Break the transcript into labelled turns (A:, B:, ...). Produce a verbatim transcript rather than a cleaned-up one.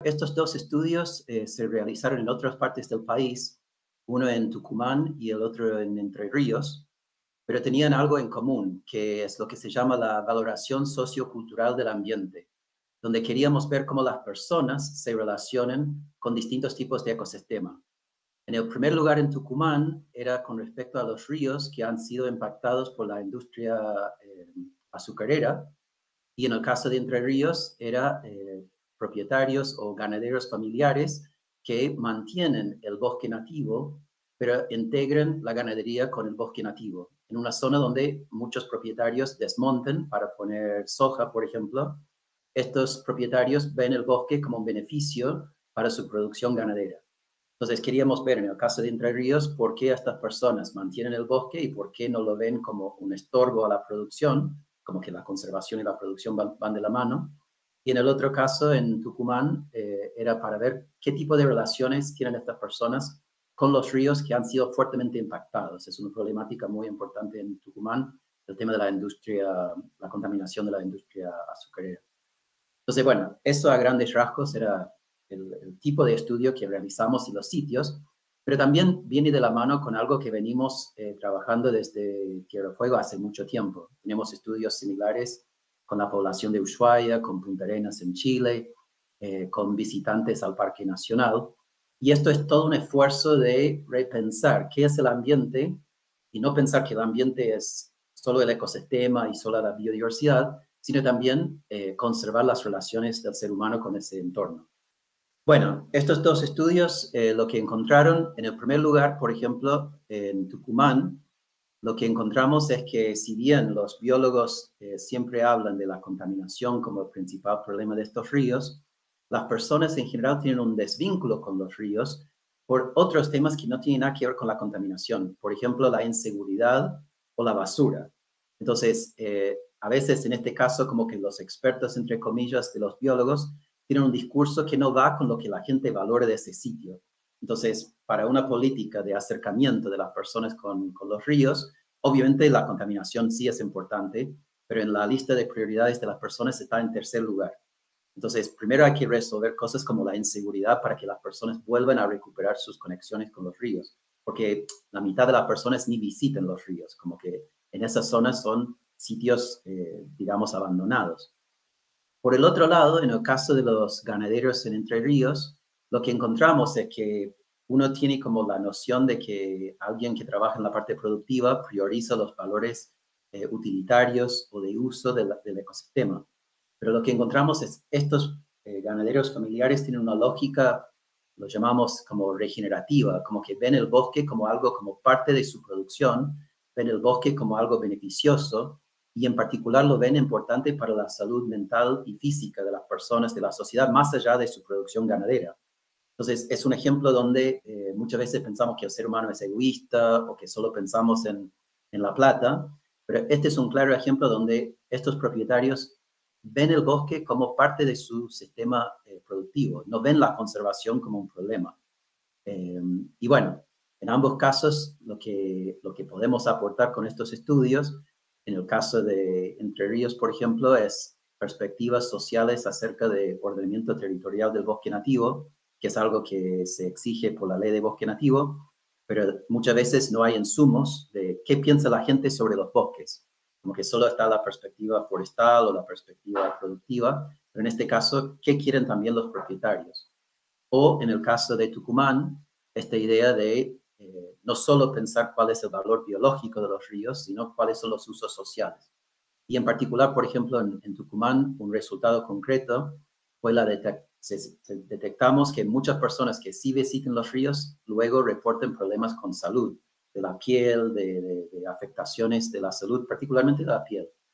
A: estos dos estudios eh, se realizaron en otras partes del país, uno en Tucumán y el otro en Entre Ríos, pero tenían algo en común, que es lo que se llama la valoración sociocultural del ambiente, donde queríamos ver cómo las personas se relacionan con distintos tipos de ecosistema. En el primer lugar, en Tucumán, era con respecto a los ríos que han sido impactados por la industria eh, azucarera, y en el caso de Entre Ríos, era eh, propietarios o ganaderos familiares que mantienen el bosque nativo, pero integran la ganadería con el bosque nativo, en una zona donde muchos propietarios desmontan para poner soja, por ejemplo. Estos propietarios ven el bosque como un beneficio para su producción ganadera. Entonces queríamos ver en el caso de Entre Ríos por qué estas personas mantienen el bosque y por qué no lo ven como un estorbo a la producción, como que la conservación y la producción van, van de la mano. Y en el otro caso, en Tucumán, eh, era para ver qué tipo de relaciones tienen estas personas con los ríos que han sido fuertemente impactados. Es una problemática muy importante en Tucumán, el tema de la industria, la contaminación de la industria azucarera. Entonces, bueno, eso a grandes rasgos era el, el tipo de estudio que realizamos y los sitios, pero también viene de la mano con algo que venimos eh, trabajando desde Tierra del Fuego hace mucho tiempo. Tenemos estudios similares con la población de Ushuaia, con Punta Arenas en Chile, eh, con visitantes al Parque Nacional. Y esto es todo un esfuerzo de repensar qué es el ambiente y no pensar que el ambiente es solo el ecosistema y solo la biodiversidad, sino también eh, conservar las relaciones del ser humano con ese entorno. Bueno, estos dos estudios, eh, lo que encontraron, en el primer lugar, por ejemplo, en Tucumán, lo que encontramos es que si bien los biólogos eh, siempre hablan de la contaminación como el principal problema de estos ríos, las personas en general tienen un desvínculo con los ríos por otros temas que no tienen nada que ver con la contaminación. Por ejemplo, la inseguridad o la basura. Entonces, eh, a veces en este caso como que los expertos, entre comillas, de los biólogos, tienen un discurso que no va con lo que la gente valora de ese sitio. Entonces, para una política de acercamiento de las personas con, con los ríos, obviamente la contaminación sí es importante, pero en la lista de prioridades de las personas está en tercer lugar. Entonces, primero hay que resolver cosas como la inseguridad para que las personas vuelvan a recuperar sus conexiones con los ríos, porque la mitad de las personas ni visitan los ríos, como que en esas zonas son sitios, eh, digamos, abandonados. Por el otro lado, en el caso de los ganaderos en Entre Ríos, lo que encontramos es que uno tiene como la noción de que alguien que trabaja en la parte productiva prioriza los valores eh, utilitarios o de uso de la, del ecosistema. Pero lo que encontramos es estos eh, ganaderos familiares tienen una lógica, lo llamamos como regenerativa, como que ven el bosque como algo, como parte de su producción, ven el bosque como algo beneficioso, y en particular lo ven importante para la salud mental y física de las personas, de la sociedad, más allá de su producción ganadera. Entonces, es un ejemplo donde eh, muchas veces pensamos que el ser humano es egoísta o que solo pensamos en, en la plata, pero este es un claro ejemplo donde estos propietarios ven el bosque como parte de su sistema eh, productivo, no ven la conservación como un problema. Eh, y bueno, en ambos casos, lo que, lo que podemos aportar con estos estudios, en el caso de Entre Ríos, por ejemplo, es perspectivas sociales acerca de ordenamiento territorial del bosque nativo, que es algo que se exige por la ley de bosque nativo, pero muchas veces no hay insumos de qué piensa la gente sobre los bosques, como que solo está la perspectiva forestal o la perspectiva productiva, pero en este caso, ¿qué quieren también los propietarios? O en el caso de Tucumán, esta idea de eh, no solo pensar cuál es el valor biológico de los ríos, sino cuáles son los usos sociales. Y en particular, por ejemplo, en, en Tucumán, un resultado concreto fue la de se, se, detectamos que muchas personas que sí visitan los ríos luego reportan problemas con salud, de la piel, de, de, de afectaciones de la salud, particularmente de la piel.